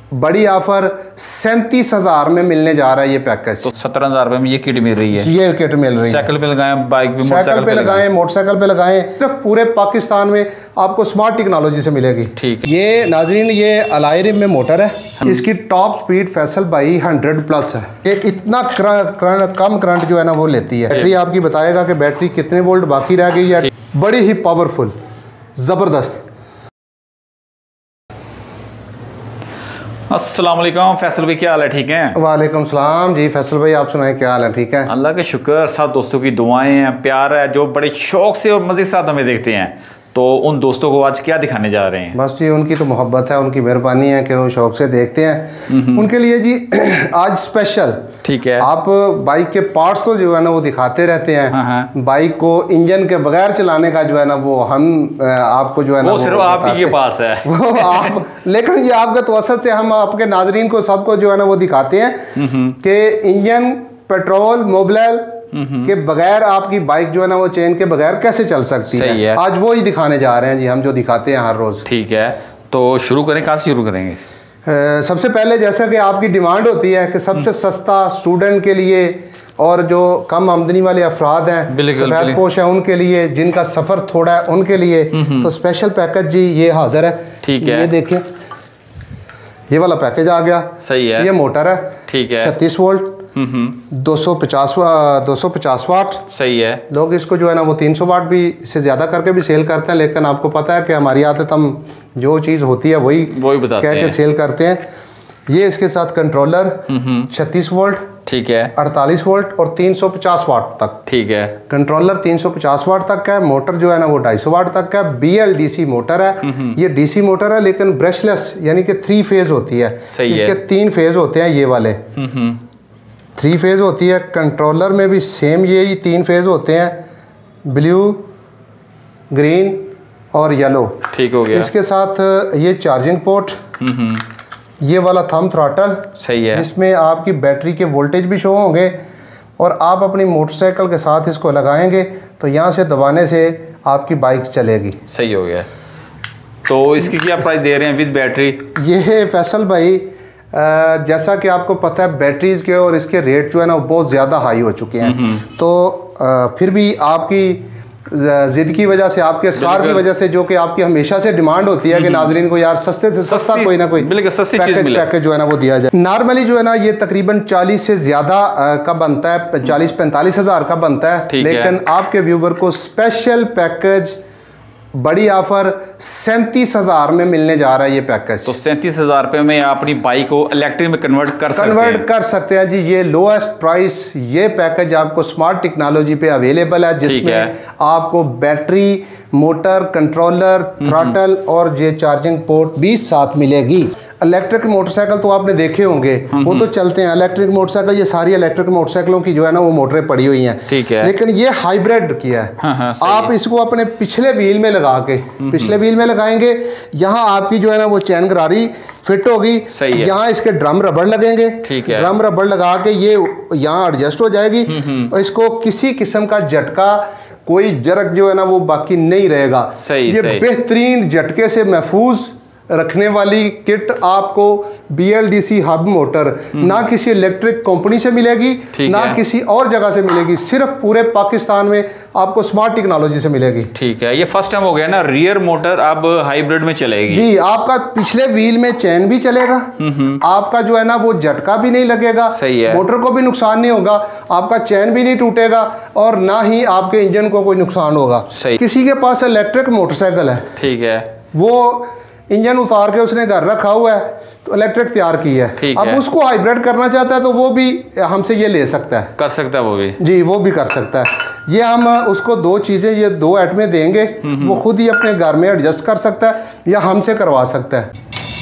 बड़ी ऑफर 37,000 में मिलने जा रहा है ये पैकेज। तो 17,000 रुपए में ये किट मिल रही है। ये किट मिल रही है। साइकिल पे लगाएं, बाइक पे, साइकिल पे लगाएं, मोटरसाइकिल पे लगाएं, सिर्फ पूरे पाकिस्तान में आपको स्मार्ट टेक्नोलॉजी से मिलेगी। ठीक है। ये नाज़रीन ये अलायरिम में मोटर है, इसकी टॉप स्पीड फैसल भाई 100+ है। ये इतना कम करंट जो है ना वो लेती है। बैटरी आपकी बताएगा कि बैटरी कितने वोल्ट बाकी रह गई है। बड़ी ही पावरफुल, ज़बरदस्त। अस्सलाम वालेकुम फैसल भाई, क्या हाल है? ठीक हैं? वालेकुम सलाम जी फैसल भाई, आप सुनाएं क्या हाल है? ठीक है, अल्लाह का शुक्र। सब दोस्तों की दुआएं हैं, प्यार है, जो बड़े शौक से और मज़े के साथ हमें देखते हैं। तो उन दोस्तों को आज क्या दिखाने जा रहे हैं? बस जी उनकी तो मोहब्बत है, उनकी मेहरबानी है कि वो शौक से देखते हैं। उनके लिए जी आज स्पेशल, ठीक है, आप बाइक के पार्ट्स तो जो है ना वो दिखाते रहते हैं। बाइक को इंजन के बगैर चलाने का जो है ना वो हम आपको जो है ना वो सिर्फ आप ही के पास है वो आप, लेकिन ये आपके तवसत से हम आपके नाजरीन को सबको जो है ना वो दिखाते हैं कि इंजन, पेट्रोल, मोबिल के बगैर आपकी बाइक जो है ना वो चेन के बगैर कैसे चल सकती है। आज वो ही दिखाने जा रहे हैं जी हम, जो दिखाते हैं हर रोज। ठीक है, तो शुरू करें, कहाँ से शुरू करेंगे? सबसे पहले जैसा कि आपकी डिमांड होती है कि सबसे सस्ता स्टूडेंट के लिए और जो कम आमदनी वाले अफराद हैं, सफेद पोश है उनके लिए, जिनका सफ़र थोड़ा है उनके लिए, तो स्पेशल पैकेज जी ये हाजिर है। ठीक है, ये देखिए ये वाला पैकेज आ गया। सही है। ये मोटर है, ठीक है, 36 वोल्ट 250 वाट। सही है। लोग इसको जो है ना वो 300 वाट भी से ज़्यादा करके भी सेल करते हैं, लेकिन आपको पता है कि हमारी आदत, हम जो चीज़ होती है वही कह के सेल करते हैं। ये इसके साथ कंट्रोलर 36 वोल्ट, ठीक है, 48 वोल्ट और 350 वाट तक। ठीक है, कंट्रोलर 350 वाट तक का है, मोटर जो है ना वो 250 वाट तक का है। BLDC मोटर है, ये DC मोटर है लेकिन ब्रशलेस, यानी कि 3 फेज होती है। इसके 3 फेज होते हैं, ये वाले 3 फेज होती है। कंट्रोलर में भी सेम यही 3 फेज होते हैं, ब्लू, ग्रीन और येलो। ठीक हो गया। इसके साथ ये चार्जिंग पोर्ट, ये वाला थंब थ्रॉटल, सही है, जिसमें आपकी बैटरी के वोल्टेज भी शो होंगे और आप अपनी मोटरसाइकिल के साथ इसको लगाएंगे तो यहाँ से दबाने से आपकी बाइक चलेगी। सही हो गया। तो इसकी क्या प्राइस दे रहे हैं विद बैटरी? ये है फैसल भाई, जैसा कि आपको पता है बैटरीज के और इसके रेट जो है ना वो बहुत ज़्यादा हाई हो चुके हैं। तो फिर भी आपकी ज़िद की वजह से, आपके असरार की वजह से, जो कि आपकी हमेशा से डिमांड होती है कि नाजरीन को यार सस्ते से सस्ता कोई ना कोई पैकेज जो है ना वो दिया जाए। नॉर्मली जो है ना ये तकरीबन 40 से ज़्यादा का बनता है, 40-45 हज़ार का बनता है, लेकिन आपके व्यूवर को स्पेशल पैकेज, बड़ी ऑफर 37,000 में मिलने जा रहा है ये पैकेज। तो 37,000 रुपये में आप अपनी बाइक को इलेक्ट्रिक में कन्वर्ट कर सकते हैं जी। ये लोएस्ट प्राइस ये पैकेज आपको स्मार्ट टेक्नोलॉजी पे अवेलेबल है, जिसमें आपको बैटरी, मोटर, कंट्रोलर, थ्रॉटल और ये चार्जिंग पोर्ट भी साथ मिलेगी। इलेक्ट्रिक मोटरसाइकिल तो आपने देखे होंगे, वो तो चलते हैं इलेक्ट्रिक मोटरसाइकिल, ये सारी इलेक्ट्रिक मोटरसाइकिलों की जो है ना वो मोटरें पड़ी हुई हैं। ठीक है, लेकिन ये हाइब्रिड किया है। आप इसको अपने पिछले व्हील में लगा के, पिछले व्हील में लगाएंगे, यहाँ आपकी जो है ना वो चैन गरारी फिट होगी, यहाँ इसके ड्रम रबड़ लगेंगे। ठीक है, ड्रम रबड़ लगा के ये यहाँ एडजस्ट हो जाएगी और इसको किसी किस्म का झटका, कोई जरक जो है ना वो बाकी नहीं रहेगा। ये बेहतरीन झटके से महफूज रखने वाली किट आपको BLDC हब मोटर ना किसी इलेक्ट्रिक कंपनी से मिलेगी, ना किसी और जगह से मिलेगी, सिर्फ पूरे पाकिस्तान में आपको स्मार्ट टेक्नोलॉजी से मिलेगी। ठीक है, ये फर्स्ट टाइम हो गया ना, रियर मोटर अब हाइब्रिड में चलेगी जी। आपका पिछले व्हील में चैन भी चलेगा, आपका जो है ना वो झटका भी नहीं लगेगा, सही है, मोटर को भी नुकसान नहीं होगा, आपका चैन भी नहीं टूटेगा और ना ही आपके इंजन को कोई नुकसान होगा। किसी के पास इलेक्ट्रिक मोटरसाइकिल है, ठीक है, वो इंजन उतार के उसने घर रखा हुआ है तो इलेक्ट्रिक तैयार की है, अब उसको हाइब्रिड करना चाहता है तो वो भी हमसे ये ले सकता है, कर सकता है वो भी जी, वो भी कर सकता है। ये हम उसको 2 चीज़ें, ये 2 आइटमें देंगे, वो खुद ही अपने घर में एडजस्ट कर सकता है या हमसे करवा सकता है।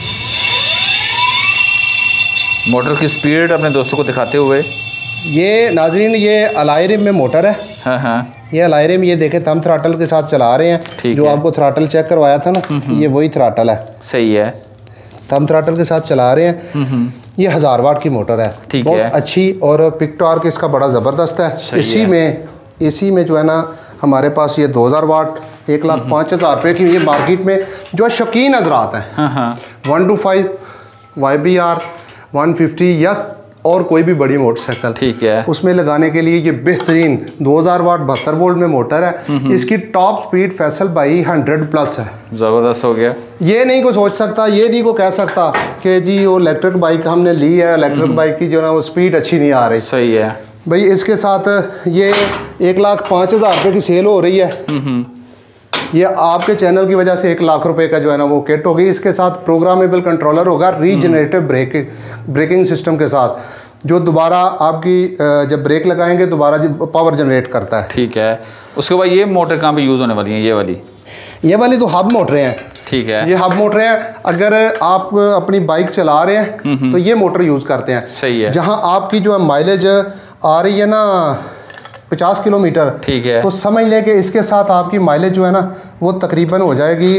मोटर की स्पीड अपने दोस्तों को दिखाते हुए, ये नाजरीन ये अलायरिम में मोटर है। ये अलायरिम, ये देखें थंब थ्रॉटल के साथ चला रहे हैं, जो आपको थ्रॉटल चेक करवाया था ना, ये वही थ्रॉटल है। सही है, थंब थ्रॉटल के साथ चला रहे हैं। ये 1000 वाट की मोटर है, बहुत अच्छी, और पिक टॉर्क इसका बड़ा ज़बरदस्त है। इसी में जो है ना हमारे पास ये 2000 वाट 1,05,000 रुपये की ये मार्केट में जो शौकीन हजरात हैं 1 to 5 YBR 150 या और कोई भी बड़ी मोटरसाइकिल, ठीक है, उसमें लगाने के लिए ये बेहतरीन 2000 वाट 72 वोल्ट में मोटर है। इसकी टॉप स्पीड फैसल भाई 100+ है। ज़बरदस्त हो गया। ये नहीं को सोच सकता, ये नहीं को कह सकता कि जी वो इलेक्ट्रिक बाइक हमने ली है, इलेक्ट्रिक बाइक की जो ना वो स्पीड अच्छी नहीं आ रही। सही है भाई। इसके साथ ये 1,05,000 रुपये की सेल हो रही है। ये आपके चैनल की वजह से 1 लाख रुपए का जो है ना वो किट होगी। इसके साथ प्रोग्रामेबल कंट्रोलर होगा रीजनरेटिव ब्रेकिंग सिस्टम के साथ, जो दोबारा आपकी जब ब्रेक लगाएंगे दोबारा पावर जनरेट करता है। ठीक है। उसके बाद ये मोटर कहाँ पे यूज़ होने वाली है? ये वाली तो हब मोटरें हैं। ठीक है, ये हब मोटरें हैं। अगर आप अपनी बाइक चला रहे हैं तो ये मोटर यूज़ करते हैं। सही है। जहाँ आपकी जो है माइलेज आ रही है ना 50 किलोमीटर, ठीक है, तो समझ लें कि इसके साथ आपकी माइलेज जो है ना वो तकरीबन हो जाएगी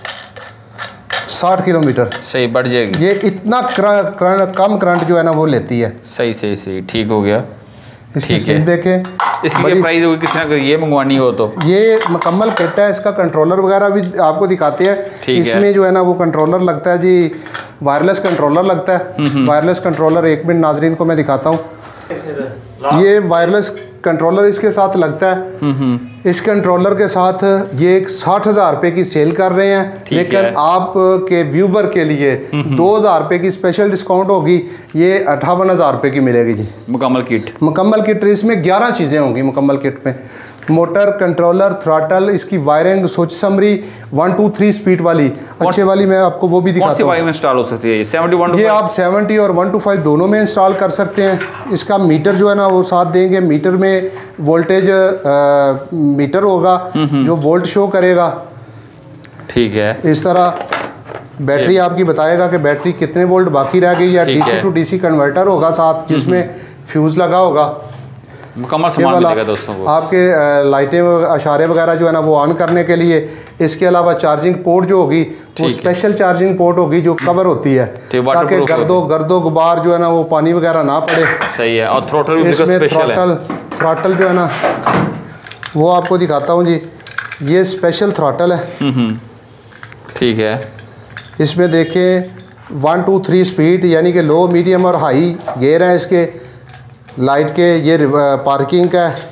60 किलोमीटर। सही, बढ़ जाएगी। ये इतना कम करंट जो है ना वो लेती है। सही सही सही, ठीक हो गया। इसकी सीट देखें। इसकी क्या प्राइस होगी किसने अगर ये मंगवानी हो तो? ये मुकम्मल किट है। इसका कंट्रोलर वगैरह भी आपको दिखाते हैं। इसमें जो है ना वो कंट्रोलर लगता है जी, वायरलेस कंट्रोलर लगता है। वायरलेस कंट्रोलर 1 मिनट नाजरीन को मैं दिखाता हूँ। ये वायरलेस कंट्रोलर इसके साथ लगता है। इस कंट्रोलर के साथ ये 60,000 रुपये की सेल कर रहे हैं, लेकिन आप के व्यूवर के लिए 2,000 रुपये की स्पेशल डिस्काउंट होगी। ये 58,000 रुपये की मिलेगी जी, मुकम्मल किट। मुकम्मल किट। इसमें 11 चीज़ें होंगी मुकम्मल किट में। मोटर, कंट्रोलर, थ्रॉटल, इसकी वायरिंग, स्विच समरी, 1 2 3 स्पीड वाली अच्छे वाली मैं आपको वो भी दिखाता हूँ। कौन सी बाइक में इंस्टॉल हो सकती है ये? 71 ये आप 70 और 125 दोनों में इंस्टॉल कर सकते हैं। इसका मीटर जो है ना वो साथ देंगे। मीटर में वोल्टेज मीटर होगा जो वोल्ट शो करेगा। ठीक है। इस तरह बैटरी आपकी बताएगा कि बैटरी कितने वोल्ट बाकी रह गई है। DC टू DC कन्वर्टर होगा साथ, जिसमें फ्यूज़ लगा होगा। मुकम्मल सामान मिलेगा दोस्तों को। आपके लाइटें इशारे वगैरह जो है ना वो ऑन करने के लिए। इसके अलावा चार्जिंग पोर्ट जो होगी वो स्पेशल चार्जिंग पोर्ट होगी जो कवर होती है, ताकि गर्दो गुबार जो है ना वो पानी वगैरह ना पड़े। सही है। और थ्रोटल इसमें थ्रॉटल जो है ना वो आपको दिखाता हूँ जी। ये स्पेशल थ्रॉटल है। ठीक है। इसमें देखें 1 2 3 स्पीड, यानी कि लो, मीडियम और हाई गेयर हैं इसके। लाइट के ये पार्किंग का है,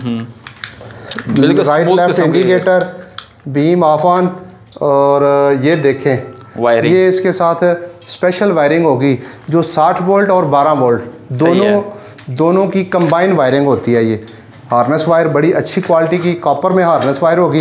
right left indicator, beam off on. और ये देखें वायरिंग, ये इसके साथ स्पेशल वायरिंग होगी जो 60 वोल्ट और 12 वोल्ट दोनों की कंबाइन वायरिंग होती है। ये हार्नेस वायर बड़ी अच्छी क्वालिटी की कॉपर में हार्नेस वायर होगी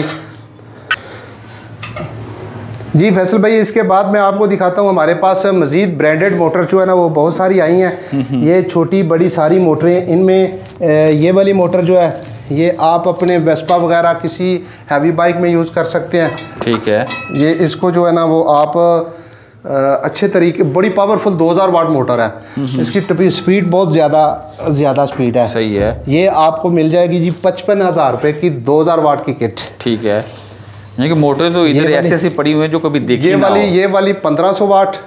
जी। फैसल भाई, इसके बाद मैं आपको दिखाता हूँ हमारे पास मज़ीद ब्रांडेड मोटर जो है ना वो बहुत सारी आई हैं। ये छोटी बड़ी सारी मोटरें, इनमें ये वाली मोटर जो है ये आप अपने वेस्पा वगैरह किसी हैवी बाइक में यूज़ कर सकते हैं। ठीक है। ये इसको जो है ना वो आप अच्छे तरीके, बड़ी पावरफुल 2000 वाट मोटर है। इसकी स्पीड बहुत ज़्यादा स्पीड है। सही है। ये आपको मिल जाएगी जी 55,000 रुपये की 2000 वाट की किट। ठीक है। यानी कि मोटर तो इधर ऐसी पड़ी हुई हैं जो कभी देखी ना हो। ये वाली 1500 वाट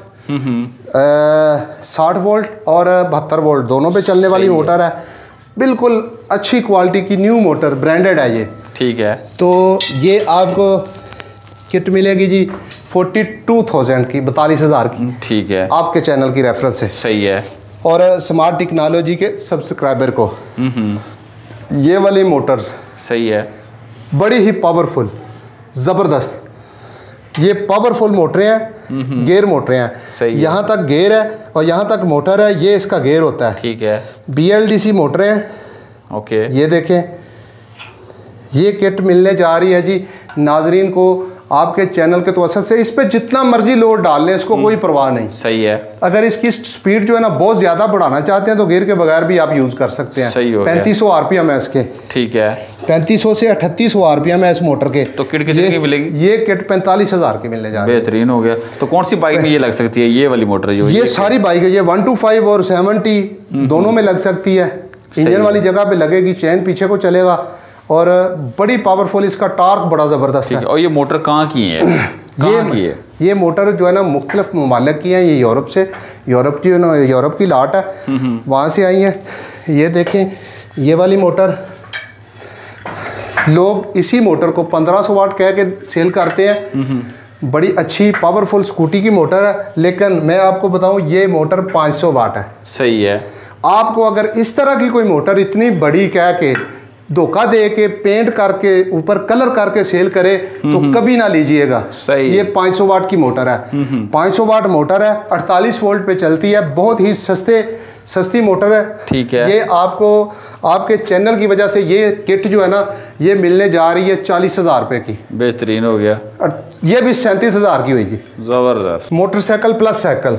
60 वोल्ट और 72 वोल्ट दोनों पे चलने वाली मोटर है। बिल्कुल अच्छी क्वालिटी की न्यू मोटर, ब्रांडेड है ये। ठीक है। तो ये आपको किट मिलेगी जी 42,000 की, 42,000 की। ठीक है। आपके चैनल की रेफरेंस से। सही है। और स्मार्ट टेक्नोलॉजी के सब्सक्राइबर को ये वाली मोटर्स सही है, बड़ी ही पावरफुल, ज़बरदस्त। ये पावरफुल मोटरें हैं, गेयर मोटरें हैं। यहाँ तक गेयर है और यहाँ तक मोटर है, ये इसका गेयर होता है। ठीक है। BLDC मोटरें हैं। ओके। ये देखें, ये किट मिलने जा रही है जी नाजरीन को आपके चैनल के तवज्जुह से। इस पे जितना मर्जी लोड डाल लें, इसको कोई परवाह नहीं। सही है। अगर इसकी स्पीड जो है ना बहुत ज़्यादा बढ़ाना चाहते हैं तो गेयर के बगैर भी आप यूज़ कर सकते हैं। सही हो गया। 3500 RPM है इसके। ठीक है। 3500 से 3800 RPM है इस मोटर के। तो किट कितने की मिलेगी? ये किट 45,000 की मिलने जा रही है। बेहतरीन हो गया। तो कौन सी बाइक में ये लग सकती है? ये वाली मोटर जो ये सारी बाइक है, ये 125 और 70 दोनों में लग सकती है। इंजन वाली जगह पे लगेगी, चैन पीछे को चलेगा और बड़ी पावरफुल, इसका टार्क बड़ा ज़बरदस्त है। और ये मोटर कहाँ की है? ये मोटर जो है ना मुख्तलिफ ममालिक की है। ये यूरोप से, यूरोप की लाट है, वहाँ से आई है। ये देखें, ये वाली मोटर लोग इसी मोटर को 1500 वाट कह के सेल करते हैं। बड़ी अच्छी पावरफुल स्कूटी की मोटर है, लेकिन मैं आपको बताऊं ये मोटर 500 वाट है। सही है। आपको अगर इस तरह की कोई मोटर इतनी बड़ी कह के धोखा दे के पेंट करके ऊपर कलर करके सेल करे तो कभी ना लीजिएगा। सही। ये 500 वाट की मोटर है, 500 वाट मोटर है, 48 वोल्ट पे चलती है, बहुत ही सस्ती मोटर है। ठीक है। ये आपको आपके चैनल की वजह से ये किट जो है ना ये मिलने जा रही है 40,000 रुपये की। बेहतरीन हो गया। ये भी 37,000 की होगी। जबरदस्त। मोटरसाइकिल प्लस साइकिल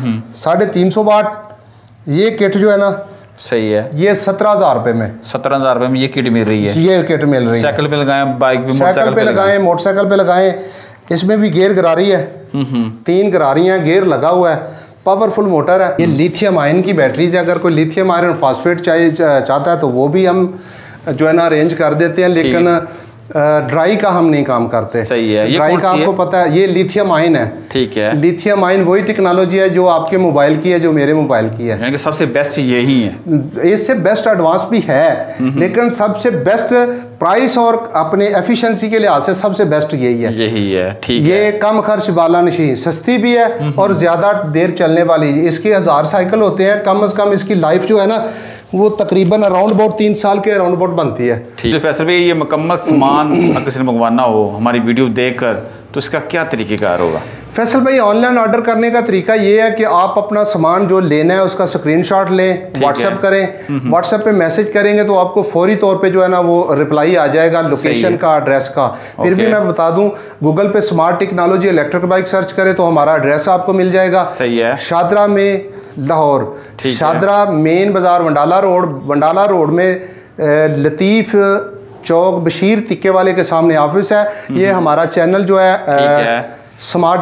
350 वाट ये किट जो है ना सही है। ये 17,000 रुपये में, 17,000 रुपये में ये किट मिल रही है। ये किट मिल रही है। साइकिल पे लगाएं, बाइक पे, साइकिल पे लगाएं, मोटरसाइकिल पे लगाएं। इसमें भी गियर गरारी है, 3 गरारी हैं, गियर लगा हुआ है, पावरफुल मोटर है। ये लिथियम आयन की बैटरी है, अगर कोई लिथियम आयरन फॉस्फेट चाहता है तो वो भी हम जो है ना अरेंज कर देते हैं, लेकिन ड्राई का हम नहीं काम करते। सही है। ये ड्राई का आपको पता है, ये लिथियम आयन है। ठीक है। लिथियम आयन वही टेक्नोलॉजी है जो आपके मोबाइल की है, जो मेरे मोबाइल की है। यानी कि सबसे बेस्ट यही है। इससे बेस्ट एडवांस भी है, लेकिन सबसे बेस्ट प्राइस और अपने एफिशिएंसी के लिहाज से सबसे बेस्ट यही है। ठीक है। ये कम खर्च बाला नशीन, सस्ती भी है और ज़्यादा देर चलने वाली। इसके 1000 साइकिल होते हैं, कम से कम इसकी लाइफ जो है ना वो तकरीबन अराउंड अबाउट 3 साल के अराउंड अबाउट बनती है। ठीक है। फैसल भाई, ये मुकम्मल सामान अगर किसी ने मंगवाना हो हमारी वीडियो देखकर तो इसका क्या तरीक़ेकार होगा? फैसल भाई, ऑनलाइन ऑर्डर करने का तरीका ये है कि आप अपना सामान जो लेना है उसका स्क्रीनशॉट लें, व्हाट्सएप करें। व्हाट्सएप पे मैसेज करेंगे तो आपको फौरी तौर पे जो है ना वो रिप्लाई आ जाएगा लोकेशन का, एड्रेस का। फिर भी मैं बता दूं, गूगल पे Smart Technology electric bike search करें तो हमारा एड्रेस आपको मिल जाएगा। सही है। शादरा में, लाहौर, शादरा मेन बाजार, वंडाला रोड में लतीफ़ चौक बशीर तिक्के वाले के सामने ऑफिस है। ये हमारा चैनल जो है स्मार्ट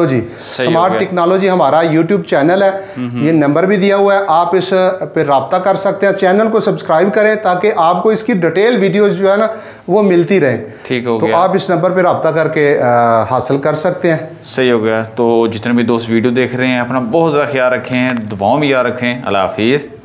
टेक्नोलॉजी हमारा यूट्यूब चैनल है। ये नंबर भी दिया हुआ है, आप इस पे रब्ता कर सकते हैं। चैनल को सब्सक्राइब करें ताकि आपको इसकी डिटेल वीडियोस जो है ना वो मिलती रहे। ठीक हो गया। तो आप इस नंबर पे रब्ता करके हासिल कर सकते हैं। सही हो गया। तो जितने भी दोस्त वीडियो देख रहे हैं अपना बहुत ज़्यादा ख्याल रखें, दुआओं में याद रखें। अल्लाह हाफिज़।